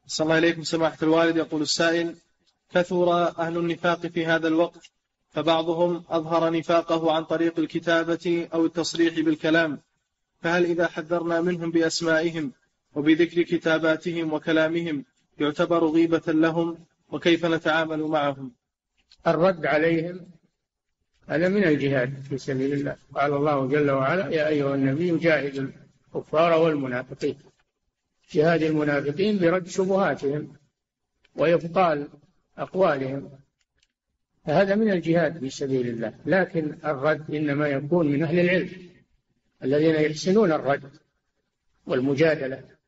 صلى الله عليكم سماحة الوالد. يقول السائل: كثر أهل النفاق في هذا الوقت، فبعضهم أظهر نفاقه عن طريق الكتابة أو التصريح بالكلام، فهل إذا حذرنا منهم بأسمائهم وبذكر كتاباتهم وكلامهم يعتبر غيبة لهم، وكيف نتعامل معهم؟ الرد عليهم هذا من الجهاد في سبيل الله. قال الله جل وعلا: يا أيها النبي جاهد الكفار والمنافقين. جهاد المنافقين برد شبهاتهم وإبطال أقوالهم، فهذا من الجهاد في سبيل الله. لكن الرد إنما يكون من أهل العلم الذين يحسنون الرد والمجادلة.